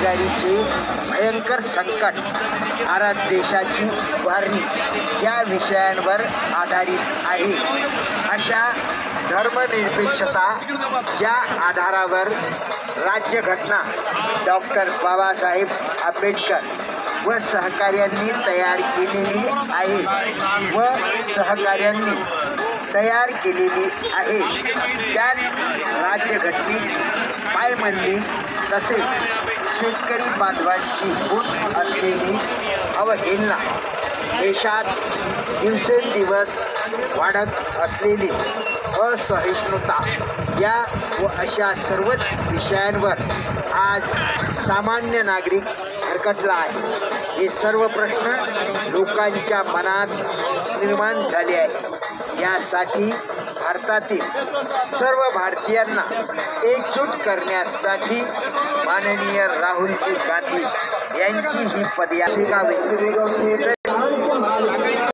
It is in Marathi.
बेरोजगारीचे भयंकर संकट, भारत देशाची उभारणी या विषयांवर आधारित आहे। अशा धर्मनिरपेक्षता ज्या आधारावर राज्यघटना डॉक्टर बाबासाहेब आंबेडकर व सहकार्यांनी तयार केलेली आहे तयार केलेली आहे, त्यात राज्यघटनेची पायमल्ली तसेच शेतकरी बांधवांची होत असलेली अवहेलना, देशात दिवसेंदिवस वाढत असलेली असहिष्णुता या व अशा सर्वच विषयांवर आज सामान्य नागरिक भरकटला आहे। हे सर्व प्रश्न लोकांच्या मनात निर्माण झाले आहेत। यासाठी भारतातील सर्व भारतीयांना एकजूट करण्यासाठी माननीय राहुलजी गांधी यांची ही पदयात्रा